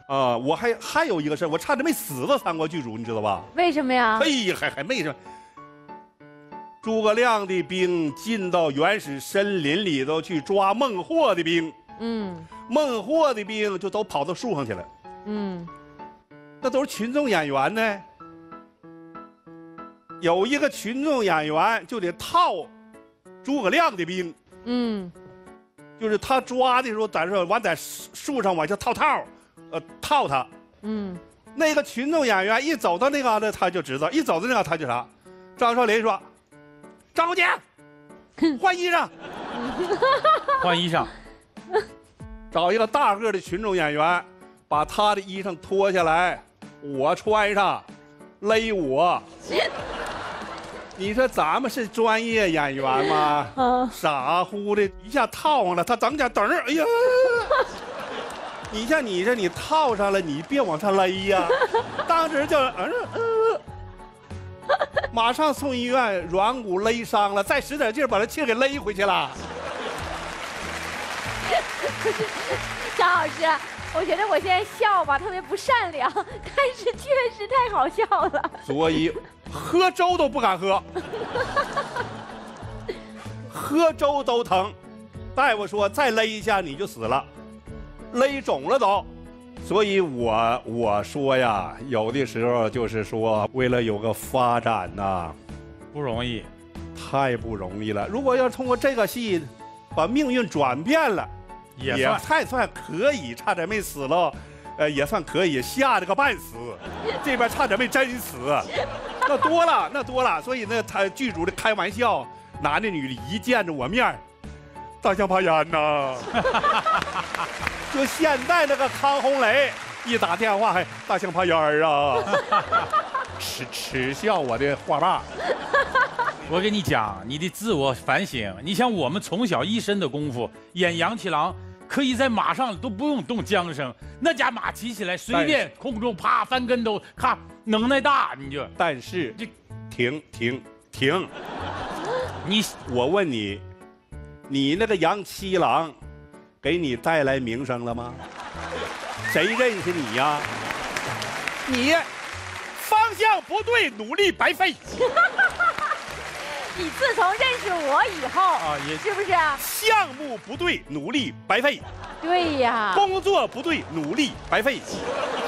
我还有一个事儿，我差点没死在三国剧组，你知道吧？ 为什么呀？ 哎呀，还没什么。诸葛亮的兵进到原始森林里头去抓孟获的兵，孟获的兵就都跑到树上去了，那都是群众演员呢。有一个群众演员就得套诸葛亮的兵，就是他抓的时候，在树上往下套他，那个群众演员一走到那嘎达他就知道，一走到那嘎达他就啥。张少林说：“张国强，换衣裳， 换衣裳。” 找一个大个的群众演员，把他的衣裳脱下来，我穿上，勒我。你说咱们是专业演员吗？傻乎的一下套上了，他等点，哎呀！你像你这你套上了，你别往上勒呀，当时就马上送医院，软骨勒伤了，再使点劲把他气给勒回去了。 张老师，我觉得我现在笑吧特别不善良，但是确实太好笑了。 所以喝粥都不敢喝，喝粥都疼。大夫说再勒一下你就死了，勒肿了都。所以我说呀，有的时候就是说，为了有个发展呐， 不容易， 太不容易了。如果要通过这个戏把命运转变了，也算可以，差点没死了，也算可以，吓得个半死，这边差点没真死，那多了。所以呢，他剧组的开玩笑，男的女的一见着我面，大象爬烟呐。就现在那个康洪雷一打电话还大象爬烟啊，耻笑我的话霸。 我跟你讲，你的自我反省。你像我们从小一身的功夫，演杨七郎，可以在马上都不用动缰绳，那家马骑起来随便空中啪翻跟头，咔能耐大你就。 但是这停，我问你，你那个杨七郎给你带来名声了吗？谁认识你呀？你方向不对，努力白费。 你自从认识我以后是不是啊？ 项目不对，努力白费。 对呀。 工作不对，努力白费。